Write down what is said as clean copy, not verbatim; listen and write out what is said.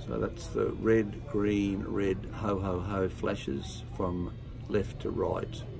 So that's the red, green, red, ho, ho, ho flashes from left to right.